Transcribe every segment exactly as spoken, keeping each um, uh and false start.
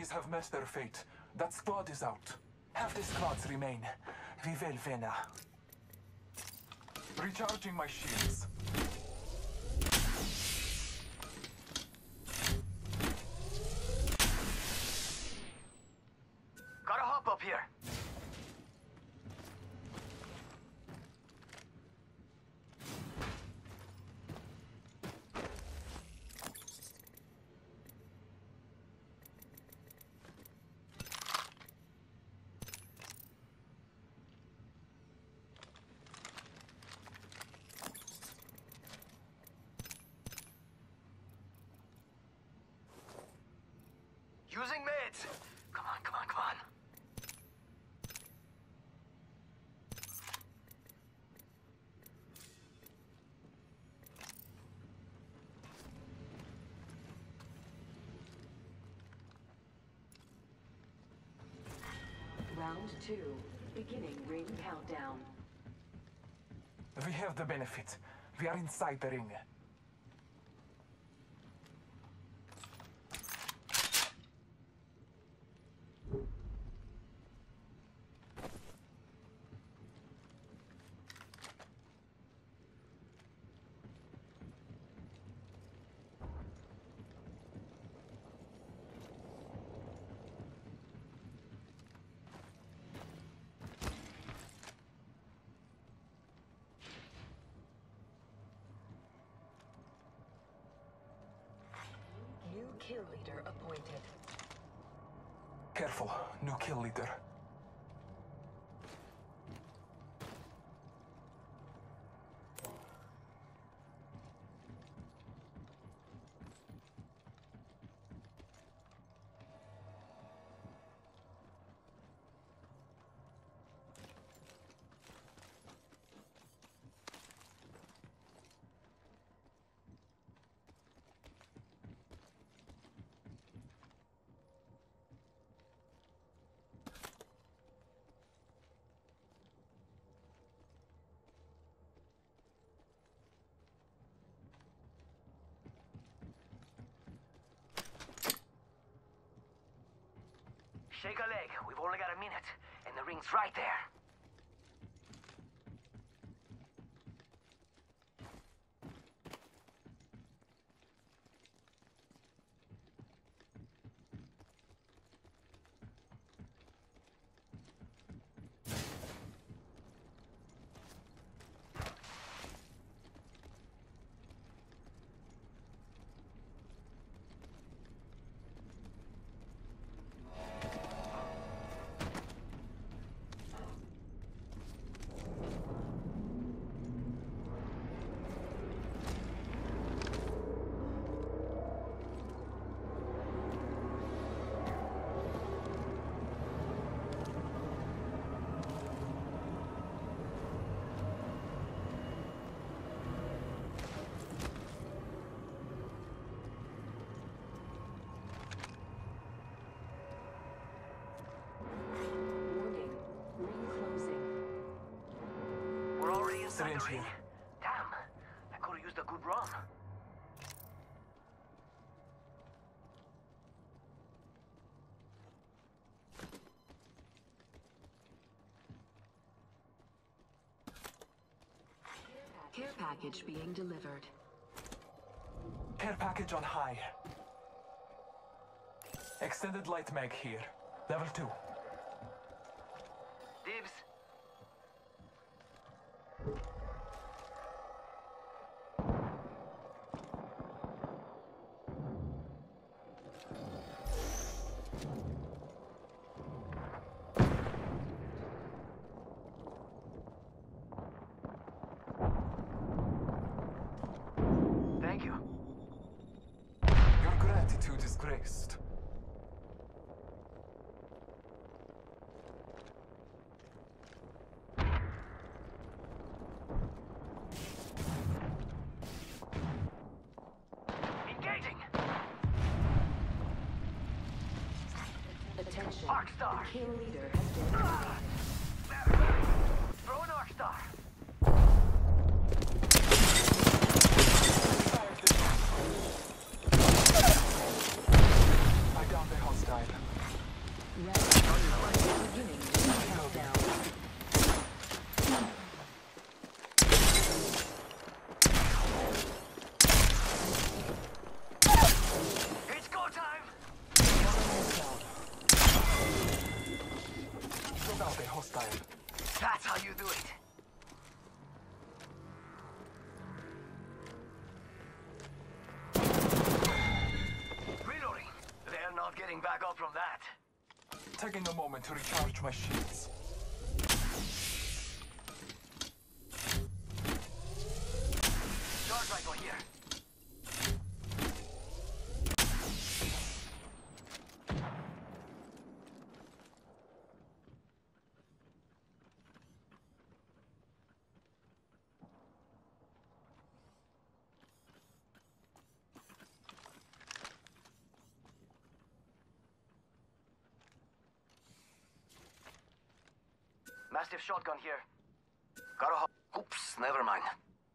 enemies have met their fate. That squad is out. Have the squads remain. Vivel Vena. Recharging my shields. Gotta hop up here. Using meds. Come on, come on, come on. Round two, beginning ring countdown. We have the benefit. We are inside the ring. New kill leader appointed. Careful, new kill leader. Shake a leg. We've only got a minute, and the ring's right there. Syringe here. Damn, I could have used a good run. Care package being delivered. Care package on high. Extended light mag here. Level two. Dibs. Thank you. Your gratitude is graced. Engaging. Attention. Arcstar. The kill leader has been Ah! eliminated. Throw an Arcstar. I downed the hostile. hostile. That's how you do it. Reloading. They're not getting back up from that. Taking a moment to recharge my shields. Charge rifle here. Mastiff shotgun here. Got a ho- Oops, never mind.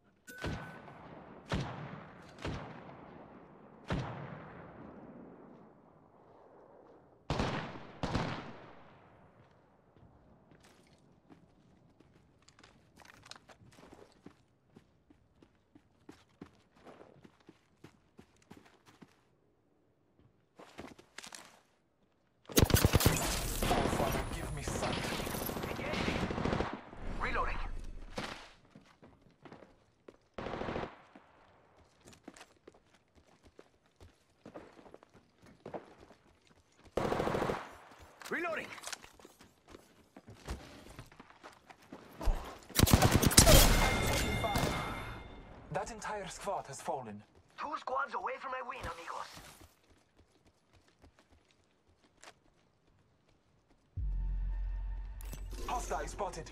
Oh, Father, give me sight. Reloading. Reloading. That entire squad has fallen. Two squads away from my win, amigos. Hostile spotted.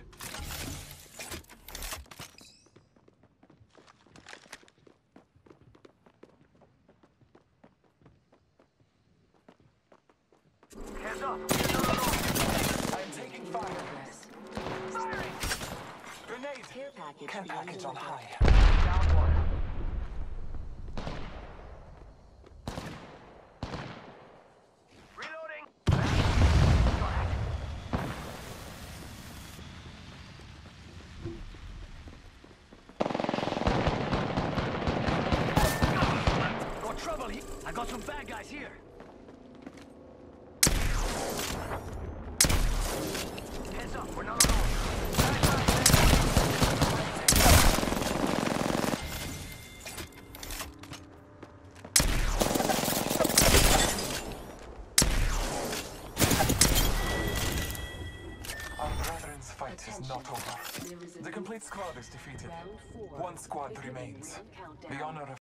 Heads up. We're not alone. I am taking fire. Firing. Grenade. Care package Care being package on delivered. high. Down one. Reloading. Got it. Got trouble here. I got some bad guys here. Heads up, we're not alone. Bad guys. Our brethren's fight is not over. There is a The complete squad is defeated. round four. One squad Beginning remains. ring countdown. The honor of